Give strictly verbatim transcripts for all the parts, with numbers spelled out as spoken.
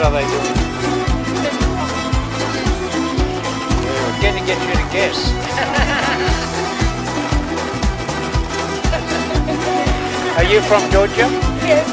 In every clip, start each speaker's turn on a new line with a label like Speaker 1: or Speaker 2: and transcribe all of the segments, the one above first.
Speaker 1: are they doing? We're getting get you to guess. Are you from Georgia?
Speaker 2: Yes.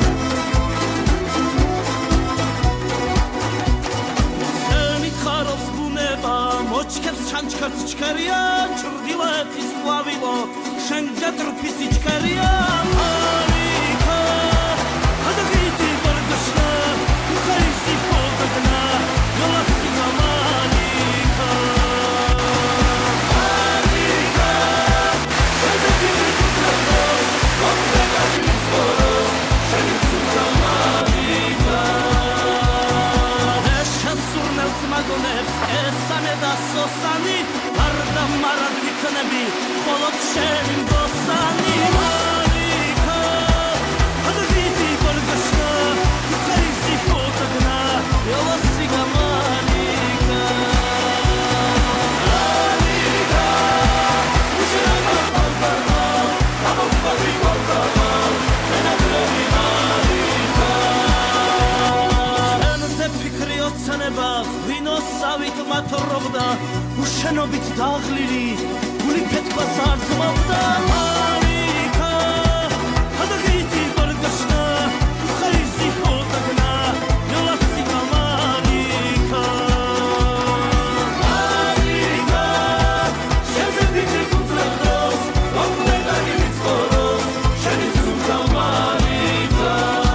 Speaker 3: უშენობით დაღლილი გული ფეთქვა სარწმავდა მარიკა ჰადაგიტი ბარგაშნა ხაიზი ხოდაგნა ნოლასი მარიკა მარიკა შეზებიტი კუტრადოს ოპლედანი მიცხოვროს შენი სულთა მარიკა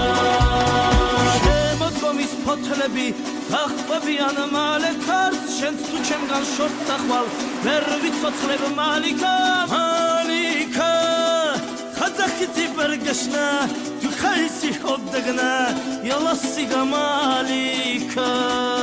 Speaker 3: შემოდგომის ფოთლები დახყვებიან მალე ქარს შენც თუ ჩემგან შორს წახვალ ვერ ვიცოცხლებ მალიკა მალიკა ხაძახითი ბერგაშნა თუ ხაისი ხოდაგნა იალასი გამალიკა